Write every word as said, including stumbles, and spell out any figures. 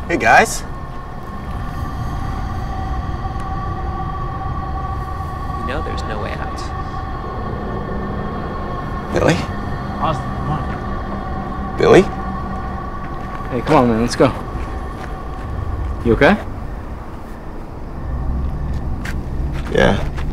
Hey guys. You know there's no way out. Billy? Austin, come on. Billy? Hey, come on, man. Let's go. You okay? Yeah.